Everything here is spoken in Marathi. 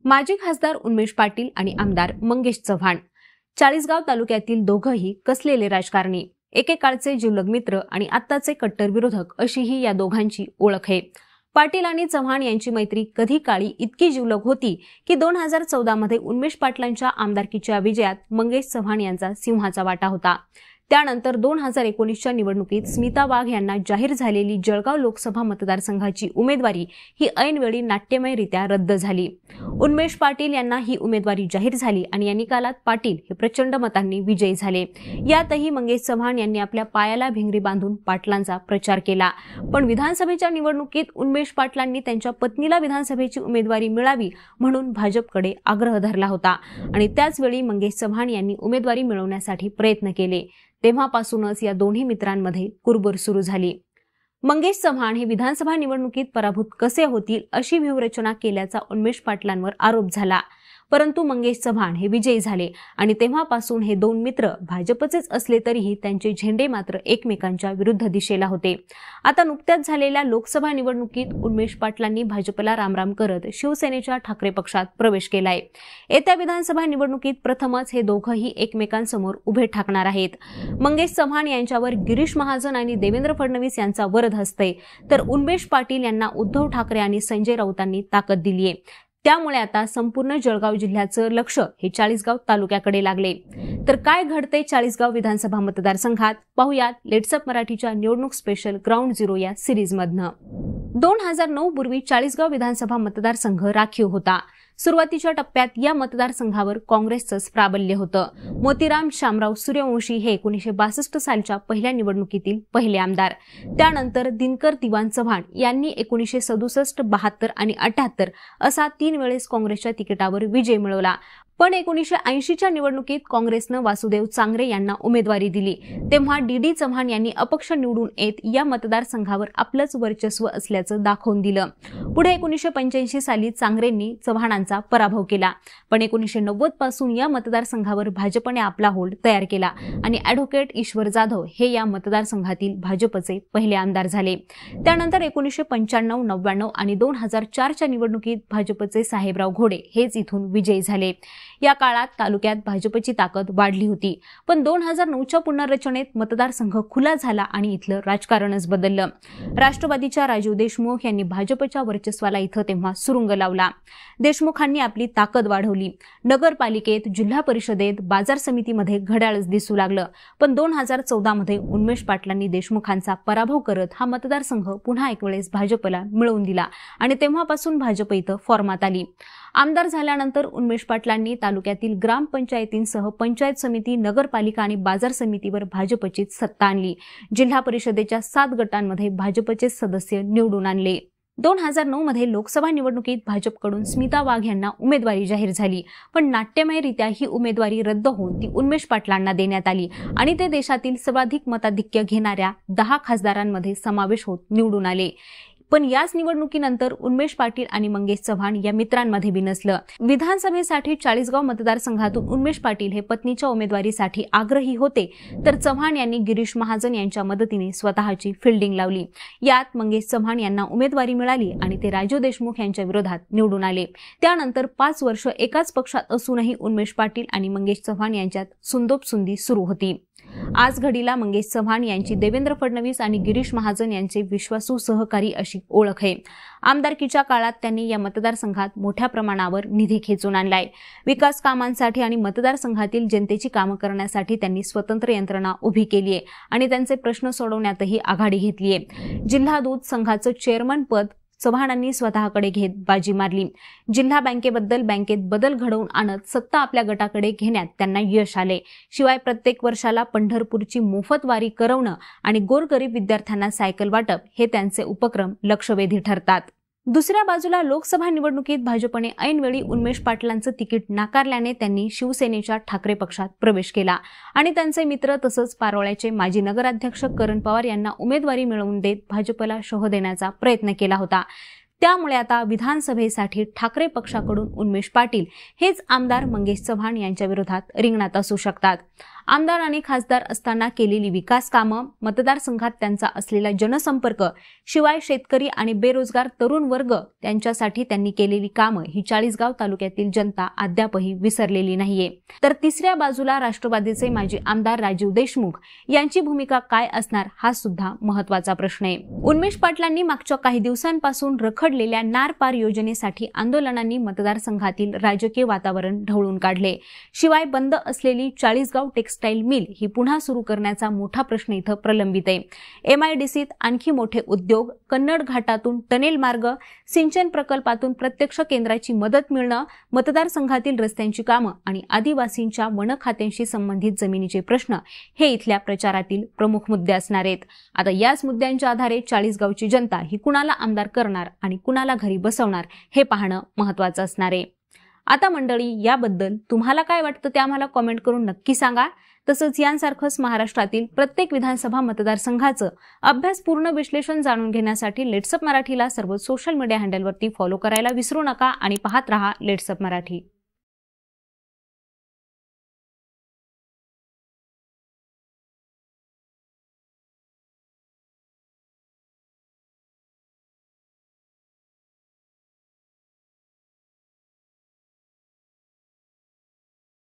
माजी खासदार उन्मेष पाटील आणि आमदार मंगेश चव्हाण चाळीसगाव तालुक्यातील दोघंही कसलेले राजकारणी, एकेकाळचे जिवलग मित्र आणि आत्ताचे कट्टर विरोधक अशीही या दोघांची ओळख आहे। पाटील आणि चव्हाण यांची मैत्री कधी काळी इतकी जिवलग होती की 2014 मध्ये उन्मेष पाटलांच्या आमदारकीच्या विजयात मंगेश चव्हाण यांचा सिंहाचा वाटा होता। त्यानंतर 2019च्या निवडणुकीत स्मिता वाघ यांना जाहीर झालेली जळगाव लोकसभा मतदारसंघाची उमेदवारी ही ऐनवेळी नाट्यमयरित्या रद्द झाली। उन्मेष पाटील यांना ही उमेदवारी जाहीर झाली आणि या निकालात पाटील हे प्रचंड मतांनी विजयी झाले। यातही मंगेश चव्हाण यांनी आपल्या पायाला भिंगरी बांधून पाटलांचा प्रचार केला। पण विधानसभेच्या निवडणुकीत उन्मेष पाटलांनी त्यांच्या पत्नीला विधानसभेची उमेदवारी मिळावी म्हणून भाजपकडे आग्रह धरला होता आणि त्याच वेळी मंगेश चव्हाण यांनी उमेदवारी मिळवण्यासाठी प्रयत्न केले। तेव्हापासूनच या दोन्ही मित्रांमध्ये कुरबुर सुरू झाली। मंगेश चव्हाण हे विधानसभा निवडणुकीत पराभूत कसे होतील अशी व्यूहरचना केल्याचा उन्मेष पाटलांवर आरोप झाला, परंतु मंगेश चव्हाण हे विजयी झाले आणि तेव्हापासून हे दोन मित्र भाजपचेच असले तरीही त्यांचे झेंडे मात्र एकमेकांच्या विरुद्ध दिशेला होते। आता नुकत्याच झालेल्या लोकसभा निवडणुकीत उन्मेष पाटलांनी भाजपला रामराम करत शिवसेनेच्या ठाकरे पक्षात प्रवेश केलाय। येत्या विधानसभा निवडणुकीत प्रथमच हे दोघंही एकमेकांसमोर उभे ठाकणार आहेत। मंगेश चव्हाण यांच्यावर गिरीश महाजन आणि देवेंद्र फडणवीस यांचा वरद हसतय, तर उन्मेष पाटील यांना उद्धव ठाकरे आणि संजय राऊतांनी ताकद दिलीये। त्यामुळे आता संपूर्ण जळगाव जिल्ह्याचं लक्ष हे चाळीसगाव तालुक्याकडे लागले। तर काय घडते चाळीसगाव विधानसभा मतदारसंघात पाहुयात लेट्सअप मराठीच्या निवडणूक स्पेशल ग्राउंड झिरो या सिरीजमधनं। 2009 पूर्वी चाळीसगाव विधानसभा मतदारसंघ राखीव होता। सुरुवातीच्या टप्प्यात या मतदारसंघावर काँग्रेसचंच प्राबल्य होतं। मोतीराम शामराव सूर्यवंशी हे 1962 सालच्या पहिल्या निवडणुकीतील पहिले आमदार। त्यानंतर दिनकर दिवाण चव्हाण यांनी 1967, 72 आणि 78 असा 3 वेळेस काँग्रेसच्या तिकिटावर विजय मिळवला। पण 1980च्या निवडणुकीत काँग्रेसनं वासुदेव चांगरे यांना उमेदवारी दिली। तेव्हा डी चव्हाण यांनी अपक्ष निवडून येत या मतदारसंघावर आपलंच वर्चस्व असल्याचं दाखवून दिलं। पुढे 1985 साली चांगरेंनी चव्हाणांचा पराभव केला, पण 1990 पासून या मतदारसंघावर भाजपने आपला होल्ड तयार केला आणि ॲडव्होकेट ईश्वर जाधव हे या मतदारसंघातील भाजपचे पहिले आमदार झाले। त्यानंतर 1995, 99 आणि 2004च्या निवडणुकीत भाजपचे साहेबराव घोडे हेच इथून विजयी झाले। या काळात तालुक्यात भाजपची ताकद वाढली होती, पण 2009च्या पुनर्रचनेत मतदारसंघ खुला झाला आणि इथलं राजकारणच बदललं। राष्ट्रवादीच्या राजीव देशमुख यांनी भाजपच्या वर्चस्वाला इथं तेव्हा सुरुंग लावला। देशमुखांनी आपली ताकद वाढवली। नगरपालिकेत, जिल्हा परिषदेत, बाजार समितीमध्ये घड्याळच दिसू लागलं। पण 2014 मध्ये उन्मेष पाटलांनी देशमुखांचा पराभव करत हा मतदारसंघ पुन्हा एक वेळेस भाजपला मिळवून दिला आणि तेव्हापासून भाजप इथं फॉर्मात आली। आमदार झाल्यानंतर उन्मेष पाटलांनी तालुक्यातील ग्रामपंचायतींसह पंचायत समिती, नगरपालिका आणि बाजार समितीवर भाजपचीच सत्ता आणली। जिल्हा परिषदेच्या 7 गटांमध्ये भाजपचे सदस्य निवडून आणले। 2009 मध्ये लोकसभा निवडणुकीत भाजपकडून स्मिता वाघ यांना उमेदवारी जाहीर झाली, पण नाट्यमयरित्या ही उमेदवारी रद्द होऊन ती उन्मेष पाटलांना देण्यात आली आणि ते देशातील सर्वाधिक मताधिक्य घेणाऱ्या 10 खासदारांमध्ये समावेश होत निवडून आले। पण याच निवडणुकीनंतर उन्मेष पाटील आणि मंगेश चव्हाण या मित्रांमध्ये बिनसलं। विधानसभेसाठी चाळीसगाव मतदारसंघातून उन्मेष पाटील हे पत्नीच्या उमेदवारीसाठी आग्रही होते, तर चव्हाण यांनी गिरीश महाजन यांच्या मदतीने स्वतःची फिल्डिंग लावली। यात मंगेश चव्हाण यांना उमेदवारी मिळाली आणि ते राजीव देशमुख यांच्या विरोधात निवडून आले। त्यानंतर 5 वर्ष एकाच पक्षात असूनही उन्मेष पाटील आणि मंगेश चव्हाण यांच्यात सुंदोपसुंदी सुरू होती। आज घडीला मंगेश चव्हाण यांची देवेंद्र फडणवीस आणि गिरीश महाजन यांचे विश्वासू सहकारी अशी ओळख आहे। आमदारकीच्या काळात त्यांनी या मतदारसंघात मोठ्या प्रमाणावर निधी खेचून आणलाय। विकास कामांसाठी आणि मतदारसंघातील जनतेची कामं करण्यासाठी त्यांनी स्वतंत्र यंत्रणा उभी केली आहे आणि त्यांचे प्रश्न सोडवण्यातही आघाडी घेतली आहे। जिल्हा दूध संघाचं चेअरमन पद चव्हाणांनी स्वतःकडे घेत बाजी मारली। जिल्हा बँकेबद्दल बँकेत बदल घडवून आणत सत्ता आपल्या गटाकडे घेण्यात त्यांना यश आले। शिवाय प्रत्येक वर्षाला पंढरपूरची मोफत वारी करवणं आणि गोरगरीब विद्यार्थ्यांना सायकल वाटप हे त्यांचे उपक्रम लक्षवेधी ठरतात। दुसऱ्या बाजूला लोकसभा निवडणुकीत भाजपने ऐनवेळी उन्मेष पाटलांचं तिकीट नाकारल्याने त्यांनी शिवसेनेच्या ठाकरे पक्षात प्रवेश केला आणि त्यांचे मित्र तसंच पारोळ्याचे माजी नगराध्यक्ष करण पवार यांना उमेदवारी मिळवून देत भाजपला शह देण्याचा प्रयत्न केला होता। त्यामुळे आता विधानसभेसाठी ठाकरे पक्षाकडून उन्मेष पाटील हेच आमदार मंगेश चव्हाण यांच्या विरोधात रिंगणात असू शकतात. आमदार आणि खासदार असताना केलेली विकास कामं, मतदारसंघात त्यांचा असलेला जनसंपर्क, शिवाय शेतकरी आणि बेरोजगार तरुण वर्ग त्यांच्यासाठी त्यांनी केलेली कामं ही चाळीसगाव तालुक्यातील जनता अद्यापही विसरलेली नाहीये. तर तिसऱ्या बाजूला राष्ट्रवादीचे माजी आमदार राजीव देशमुख यांची भूमिका काय असणार हा सुद्धा महत्त्वाचा प्रश्न आहे. उन्मेष पाटलांनी मागच्या काही दिवसांपासून रखडलेल्या नार पार योजनेसाठी आंदोलनांनी मतदारसंघातील राजकीय वातावरण ढवळून काढले. शिवाय बंद असलेली चाळीसगाव टेक्सटाईल मिल ही पुन्हा सुरू करण्याचा मोठा प्रश्न इथं प्रलंबित आहे. MIDCत आणखी मोठे उद्योग, कन्नड घाटातून टनेल मार्ग, सिंचन प्रकल्पातून प्रत्यक्ष केंद्राची मदत मिळणं, मतदारसंघातील रस्त्यांची कामं आणि आदिवासींच्या वन खात्यांशी संबंधित जमिनीचे प्रश्न हे इथल्या प्रचारातील प्रमुख मुद्दे असणार आहेत. आता याच मुद्द्यांच्या आधारे चाळीसगावची जनता ही कुणाला आमदार करणार आणि कुणाला घरी बसवणार हे पाहणं महत्त्वाचं असणार आहे. आता मंडळी, याबद्दल तुम्हाला काय वाटतं ते आम्हाला कॉमेंट करून नक्की सांगा. तसंच यांसारखंच महाराष्ट्रातील प्रत्येक विधानसभा मतदारसंघाचं अभ्यासपूर्ण विश्लेषण जाणून घेण्यासाठी लेट्सअप मराठीला सर्व सोशल मीडिया हँडलवरती फॉलो करायला विसरू नका आणि पाहत रहा लेट्सअप मराठी.